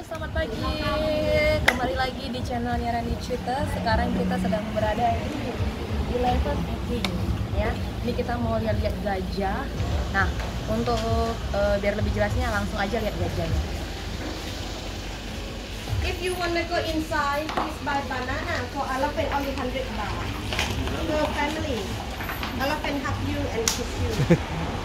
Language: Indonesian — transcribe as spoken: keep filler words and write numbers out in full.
selamat pagi. Kembali lagi di channelnya Randy Cuita. Sekarang kita sedang berada di Eleven Eating, ya. Ini kita mau lihat-lihat gajah. Nah, untuk uh, biar lebih jelasnya langsung aja lihat gajahnya. If you wanna go inside, please buy banana for elephant only hundred baht. For family, elephant hug you and kiss you.